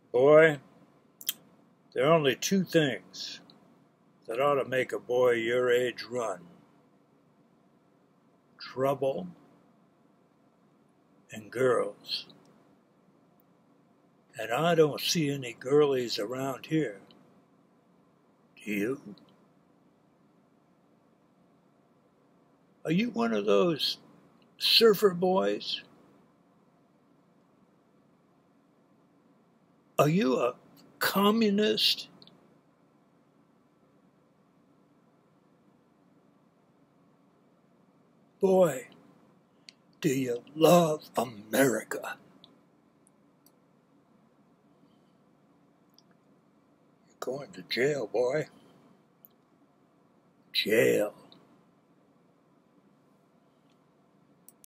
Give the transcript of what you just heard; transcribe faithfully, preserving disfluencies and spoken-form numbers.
Boy, there are only two things that ought to make a boy your age run: trouble and girls. And I don't see any girlies around here. Do you? Are you one of those surfer boys? Are you a communist? Boy, do you love America? You're going to jail, boy. Jail.